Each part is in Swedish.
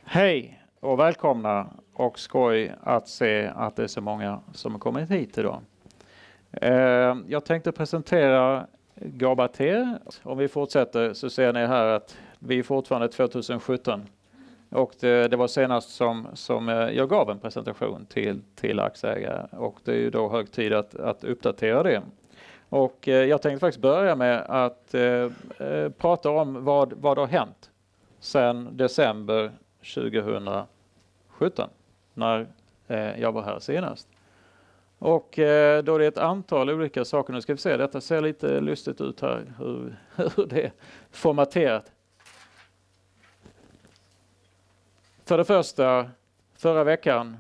Hej och välkomna, och skoj att se att det är så många som har kommit hit idag. Jag tänkte presentera Gabather. Om vi fortsätter så ser ni här att vi är fortfarande 2017. Och det var senast som jag gav en presentation till aktieägare, och det är ju då hög tid att uppdatera det. Och jag tänkte faktiskt börja med att prata om vad har hänt sedan december 2017 när jag var här senast. Och då är det ett antal olika saker. Nu ska vi se, detta ser lite lustigt ut här, hur det är formaterat. För det första, förra veckan,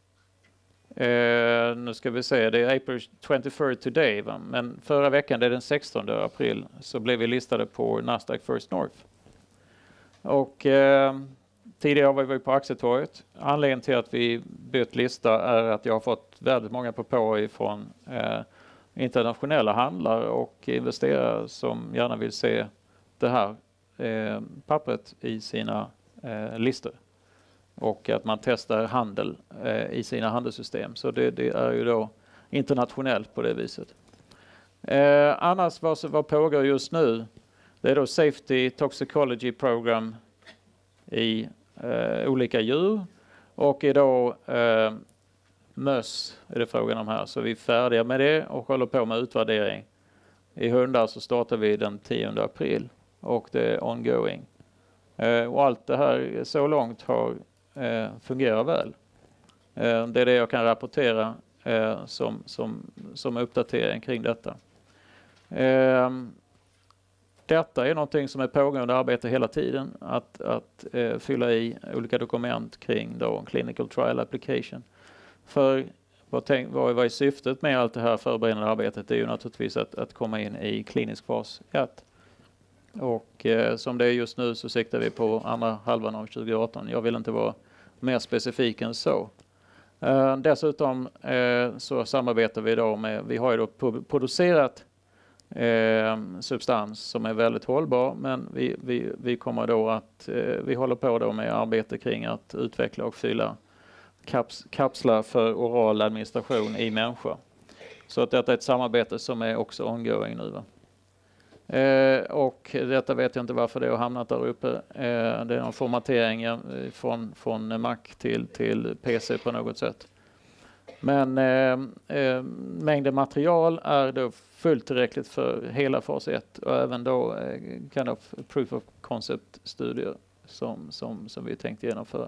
nu ska vi se, det är April 23rd today, va? Men förra veckan, det är den 16 april, så blev vi listade på Nasdaq First North. Och tidigare var vi på Aktietorget. Anledningen till att vi bytt lista är att jag har fått väldigt många propåer från internationella handlare och investerare som gärna vill se det här pappret i sina listor. Och att man testar handel i sina handelssystem. Så det är ju då internationellt på det viset. Annars vad pågår just nu? Det är då Safety Toxicology Program i olika djur. Och idag möss är det frågan om här. Så vi är färdiga med det och håller på med utvärdering. I hundar så startar vi den 10 april. Och det är ongoing. Och allt det här så långt har fungerar väl. Det är det jag kan rapportera som uppdatering kring detta. Detta är någonting som är pågående arbete hela tiden. Att fylla i olika dokument kring då clinical trial application. För vad är syftet med allt det här förberedande arbetet? Det är ju naturligtvis att komma in i klinisk fas 1. Och som det är just nu så siktar vi på andra halvan av 2018. Jag vill inte vara mer specifik än så. Dessutom så samarbetar vi då med, vi har ju då producerat substans som är väldigt hållbar, men vi kommer då att, vi håller på då med arbete kring att utveckla och fylla kapslar för oral administration i människor. Så att detta är ett samarbete som är också ongoing nu, va? Och detta vet jag inte varför det har hamnat där uppe. Det är någon formatering från Mac till PC på något sätt. Men mängden material är då fullt tillräckligt för hela fas 1 och även då kind of proof of concept studier som vi tänkt genomföra.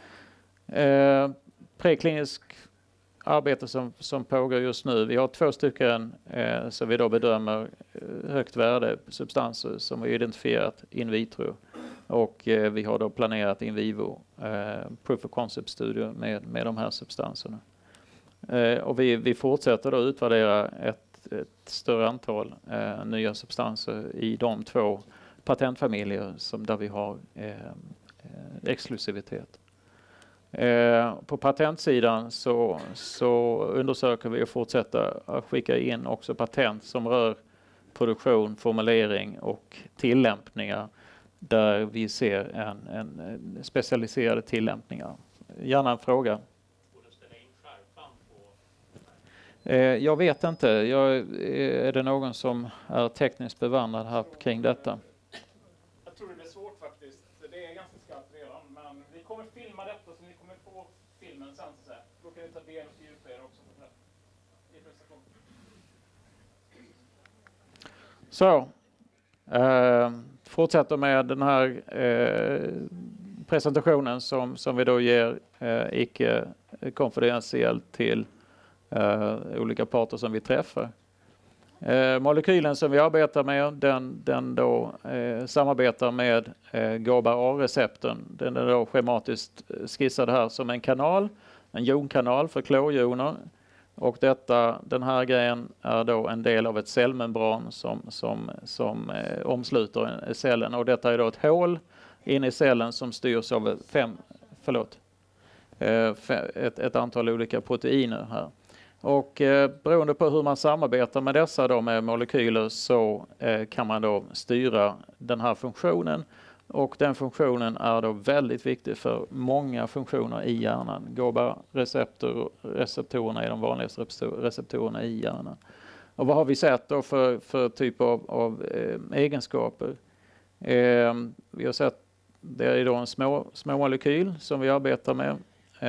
Preklinisk arbete som pågår just nu. Vi har 2 stycken som vi då bedömer högt värde substanser som vi identifierat in vitro. Och vi har då planerat in vivo proof of concept studier med de här substanserna. Och vi fortsätter då utvärdera ett större antal nya substanser i de 2 patentfamiljer där vi har exklusivitet. På patentsidan så undersöker vi och fortsätter att skicka in också patent som rör produktion, formulering och tillämpningar där vi ser en specialiserade tillämpningar. Gärna en fråga. Jag vet inte. Är det någon som är tekniskt bevandrad här kring detta? Jag tror det blir svårt faktiskt. Det är ganska skarpt redan. Men vi kommer filma detta så ni kommer få filmen sen. Då kan ni ta del och fördjupa er också. I presentation. Så. Fortsätter med den här presentationen som vi då ger icke konfidentiellt till olika parter som vi träffar. Molekylen som vi arbetar med, den då samarbetar med GABA-A-receptorn. Den är då schematiskt skissad här som en kanal, en jonkanal för klorjoner. Och den här grejen är då en del av ett cellmembran som omsluter cellen. Och detta är då ett hål in i cellen som styrs av ett antal olika proteiner här. Och beroende på hur man samarbetar med dessa då med molekyler så kan man då styra den här funktionen Och den funktionen är då väldigt viktig för många funktioner i hjärnan. GABA-receptorerna är de vanligaste receptorerna i hjärnan. Och vad har vi sett då för typ av egenskaper? Vi har sett, det är då en små molekyl som vi arbetar med.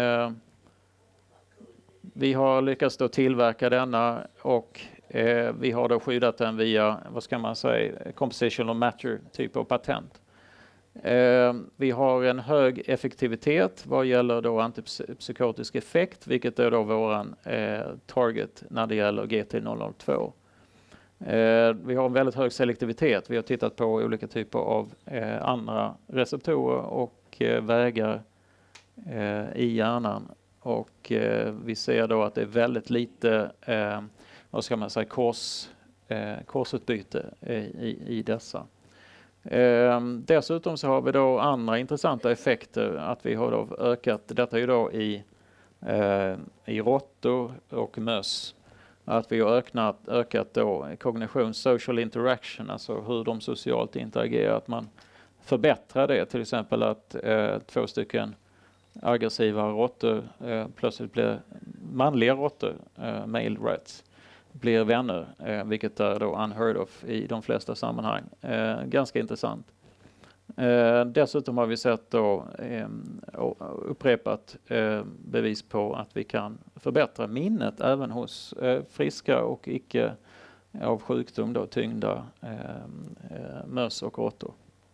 Vi har lyckats då tillverka denna och vi har då skyddat den via, vad ska man säga, compositional matter typ av patent. Vi har en hög effektivitet vad gäller då antipsykotisk effekt, vilket är då våran target när det gäller GT002. Vi har en väldigt hög selektivitet. Vi har tittat på olika typer av andra receptorer och vägar i hjärnan. Och vi ser då att det är väldigt lite, vad ska man säga, korsutbyte i dessa. Dessutom så har vi då andra intressanta effekter, att vi har då ökat, detta är ju då i råttor och möss, att vi har ökat då kognition, social interaction, alltså hur de socialt interagerar, att man förbättrar det, till exempel att 2 stycken aggressiva råttor plötsligt blir manliga råttor, male rats, blir vänner, vilket är då unheard of i de flesta sammanhang. Ganska intressant. Dessutom har vi sett då upprepat bevis på att vi kan förbättra minnet även hos friska och icke av sjukdom då tyngda möss och råttor.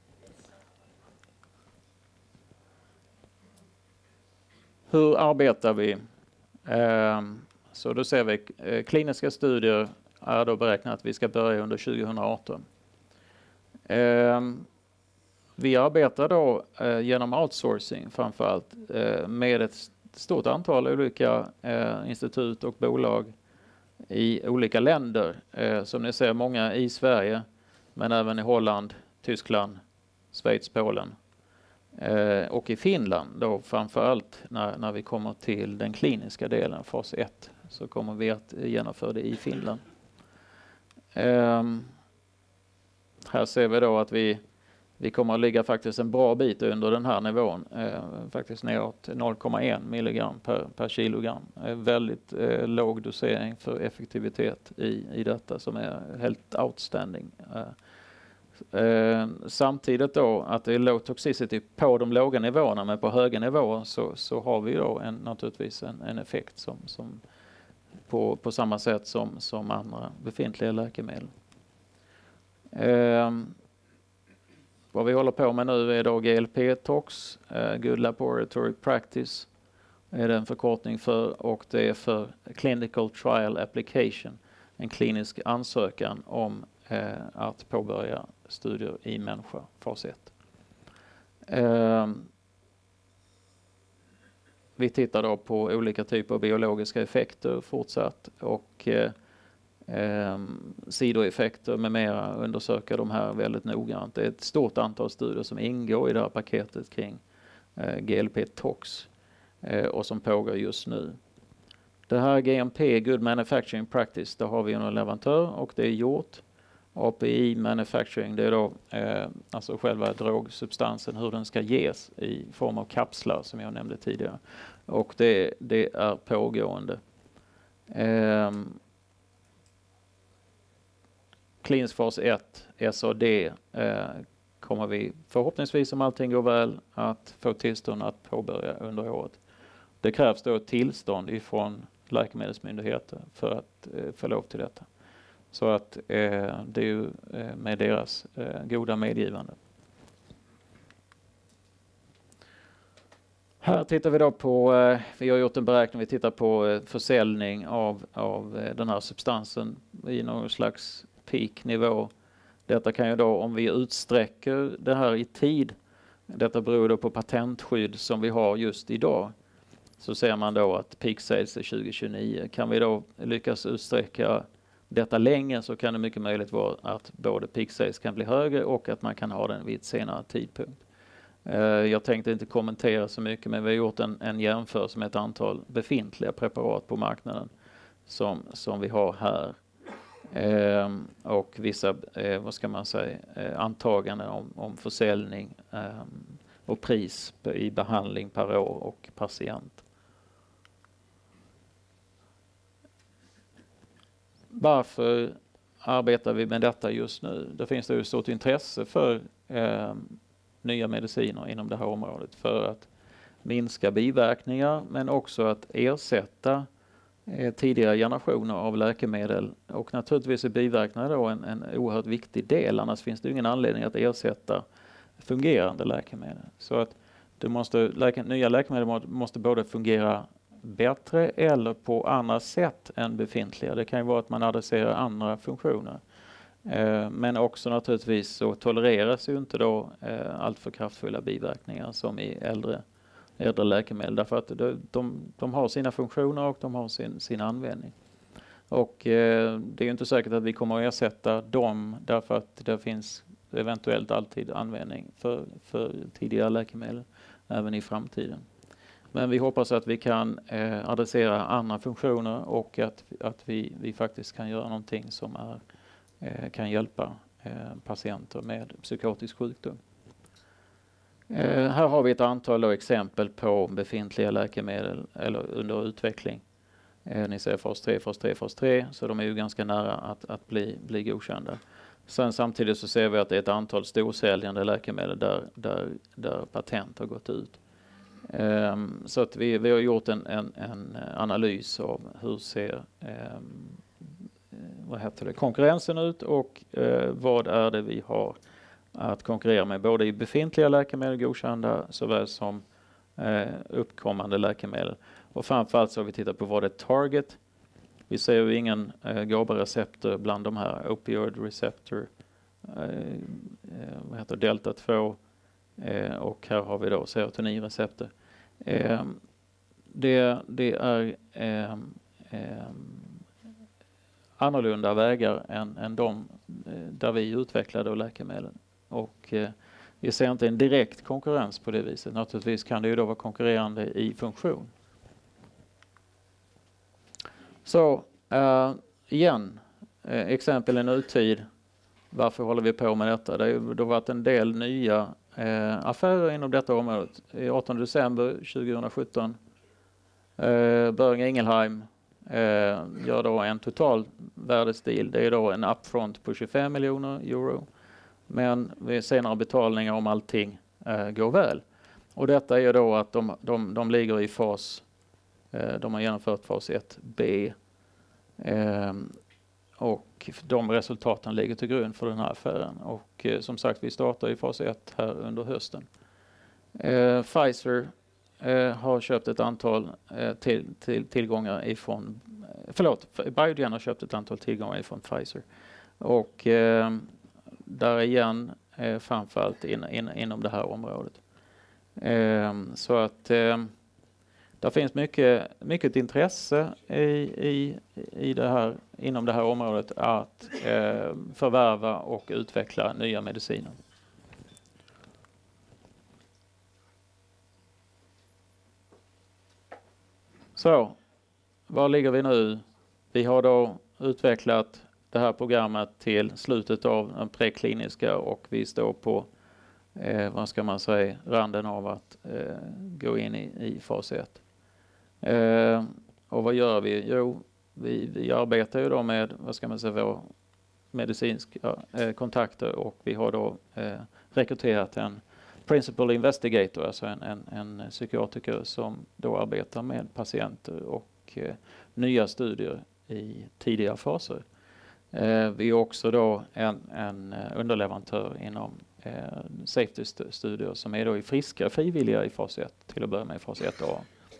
Hur arbetar vi? Så då ser vi kliniska studier är då beräknat att vi ska börja under 2018. Vi arbetar då genom outsourcing framförallt med ett stort antal olika institut och bolag i olika länder. Som ni ser, många i Sverige men även i Holland, Tyskland, Schweiz, Polen. Och i Finland då framförallt när vi kommer till den kliniska delen, fas 1, så kommer vi att genomföra det i Finland. Här ser vi då att vi kommer att ligga faktiskt en bra bit under den här nivån, faktiskt neråt 0,1 milligram per kilogram. Väldigt låg dosering för effektivitet i detta som är helt outstanding. Samtidigt då att det är low toxicity på de låga nivåerna, men på höga nivåer så har vi då naturligtvis en effekt som på samma sätt som andra befintliga läkemedel. Vad vi håller på med nu är då GLP-tox, Good Laboratory Practice är det en förkortning för, och det är för Clinical Trial Application, en klinisk ansökan om att påbörja studier i människa, fas 1. Vi tittar då på olika typer av biologiska effekter fortsatt och sidoeffekter med mera, undersöka de här väldigt noggrant. Det är ett stort antal studier som ingår i det här paketet kring GLP-tox och som pågår just nu. Det här GMP, Good Manufacturing Practice, det har vi en leverantör och det är gjort. API Manufacturing, det är då alltså själva drogsubstansen, hur den ska ges i form av kapslar som jag nämnde tidigare. Och det är pågående. Klinisk fas 1, SAD, kommer vi förhoppningsvis, om allting går väl, att få tillstånd att påbörja under året. Det krävs då ett tillstånd ifrån läkemedelsmyndigheter för att få lov till detta. Så att det är ju med deras goda medgivande. Här tittar vi då på, vi har gjort en beräkning, vi tittar på försäljning av den här substansen i någon slags peaknivå. Detta kan ju då, om vi utsträcker det här i tid, detta beror då på patentskydd som vi har just idag, så ser man då att peak sales är 2029. Kan vi då lyckas utsträcka detta länge, så kan det mycket möjligt vara att både peak sales kan bli högre och att man kan ha den vid ett senare tidpunkt. Jag tänkte inte kommentera så mycket, men vi har gjort en jämförelse med ett antal befintliga preparat på marknaden som vi har här. och vissa antaganden om försäljning och pris i behandling per år och patient. Varför arbetar vi med detta just nu? Det finns det ju stort intresse för nya mediciner inom det här området för att minska biverkningar, men också att ersätta tidigare generationer av läkemedel. Och naturligtvis är biverkningar då en oerhört viktig del, annars finns det ingen anledning att ersätta fungerande läkemedel. Så att nya läkemedel måste både fungera bättre eller på andra sätt än befintliga. Det kan ju vara att man adresserar andra funktioner. Men också naturligtvis så tolereras ju inte då alltför kraftfulla biverkningar som i äldre läkemedel. Därför att de har sina funktioner och de har sin användning. Och det är ju inte säkert att vi kommer att ersätta dem därför att det finns eventuellt alltid användning för tidigare läkemedel även i framtiden. Men vi hoppas att vi kan adressera andra funktioner och att vi faktiskt kan göra någonting som kan hjälpa patienter med psykotisk sjukdom. Här har vi ett antal exempel på befintliga läkemedel eller under utveckling. Ni ser fas 3, så de är ju ganska nära att bli godkända. Sen samtidigt så ser vi att det är ett antal storsäljande läkemedel där patent har gått ut. Så att vi har gjort en analys av hur ser konkurrensen ut och vad är det vi har att konkurrera med både i befintliga läkemedel godkända såväl som uppkommande läkemedel. Och framförallt så har vi tittat på vad är target. Vi ser ju ingen GABA-receptor bland de här opioid receptor, delta 2 och här har vi då serotoninreceptor. Det är annorlunda vägar än de där vi utvecklade läkemedel. Och vi ser inte en direkt konkurrens på det viset. Naturligtvis kan det ju då vara konkurrerande i funktion. Så igen, exempel i nutid. Varför håller vi på med detta? Det har varit en del nya affärer inom detta området. 18 december 2017 Boehringer Ingelheim gör då en total värdestil. Det är då en upfront på 25 miljoner euro. Men vid senare betalningar om allting går väl. Och detta är då att de ligger i fas, de har genomfört fas 1B. Och de resultaten ligger till grund för den här affären. Och som sagt, vi startar i fas 1 här under hösten. Pfizer har köpt ett antal tillgångar ifrån, Biogen har köpt ett antal tillgångar ifrån Pfizer. Och där igen framförallt inom det här området. Så att det finns mycket intresse i det här, inom det här området att förvärva och utveckla nya mediciner. Så, var ligger vi nu? Vi har då utvecklat det här programmet till slutet av den prekliniska och vi står på randen av att gå in i fas 1. Och vad gör vi? Jo, vi arbetar ju då med våra medicinska kontakter och vi har då rekryterat en principal investigator, alltså en psykiatriker som då arbetar med patienter och nya studier i tidiga faser. Vi är också då en underleverantör inom safety-studier som är då i frivilliga i fas 1 till att börja med i fas 1A.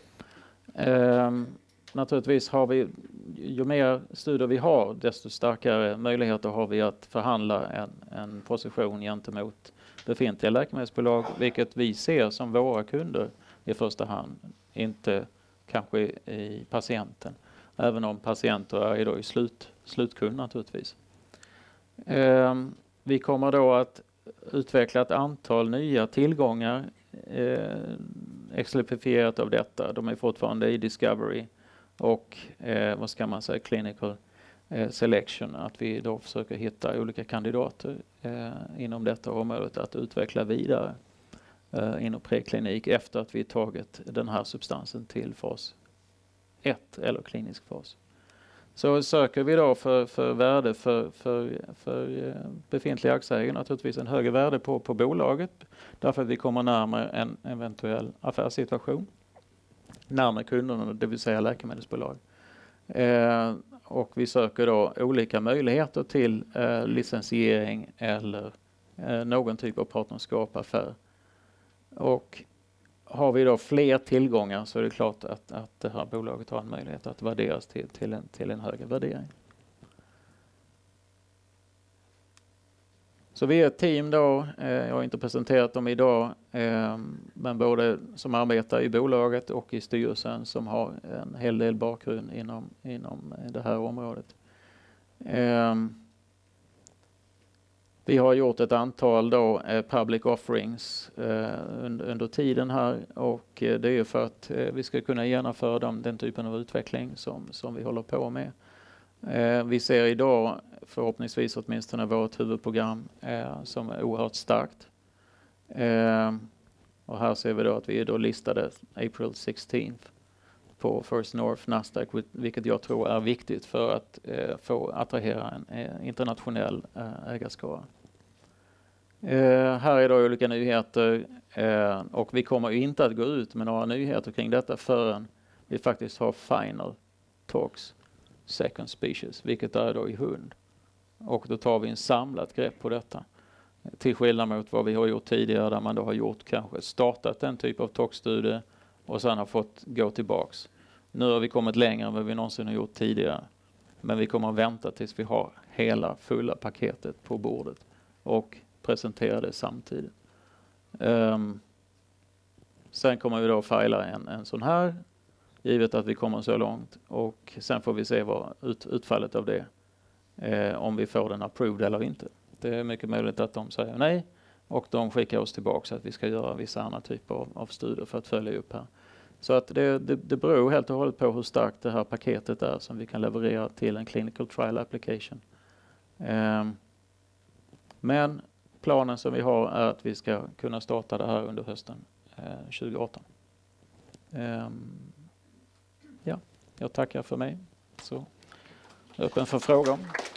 Naturligtvis har vi, ju mer studier vi har desto starkare möjligheter har vi att förhandla en position gentemot befintliga läkemedelsbolag, vilket vi ser som våra kunder i första hand, inte kanske i patienten. Även om patienter är då i slutkund naturligtvis. Vi kommer då att utveckla ett antal nya tillgångar exemplifierat av detta. De är fortfarande i discovery och clinical. selection, att vi då försöker hitta olika kandidater inom detta området att utveckla vidare inom preklinik efter att vi tagit den här substansen till fas 1 eller klinisk fas. Så söker vi då för värde för befintliga aktieägare naturligtvis en högre värde på bolaget, därför att vi kommer närmare en eventuell affärssituation, närmare kunderna, det vill säga läkemedelsbolag. Och vi söker då olika möjligheter till licensiering eller någon typ av partnerskap, affär. Och har vi då fler tillgångar så är det klart att det här bolaget har en möjlighet att värderas till en högre värdering. Så vi är ett team då, jag har inte presenterat dem idag, men både som arbetar i bolaget och i styrelsen som har en hel del bakgrund inom det här området. Vi har gjort ett antal då public offerings under tiden här, och det är ju för att vi ska kunna genomföra den typen av utveckling som vi håller på med. Vi ser idag förhoppningsvis åtminstone vårt huvudprogram som är oerhört starkt. Och här ser vi då att vi är då listade April 16th på First North Nasdaq, vilket jag tror är viktigt för att få attrahera en internationell ägarskara. Här är då olika nyheter och vi kommer inte att gå ut med några nyheter kring detta förrän vi faktiskt har final talks second species, vilket är då i hund. Och då tar vi en samlat grepp på detta. Till skillnad mot vad vi har gjort tidigare, där man då har gjort kanske startat en typ av toxstudie och sen har fått gå tillbaks. Nu har vi kommit längre än vad vi någonsin har gjort tidigare. Men vi kommer att vänta tills vi har hela fulla paketet på bordet och presentera det samtidigt. Sen kommer vi då fila en sån här, givet att vi kommer så långt, och sen får vi se vad utfallet av det, om vi får den approved eller inte. Det är mycket möjligt att de säger nej och de skickar oss tillbaka så att vi ska göra vissa andra typer av studier för att följa upp här. Så att det beror helt och hållet på hur starkt det här paketet är som vi kan leverera till en clinical trial application. Men planen som vi har är att vi ska kunna starta det här under hösten 2018. Ja, jag tackar för mig. Så öppen för frågor.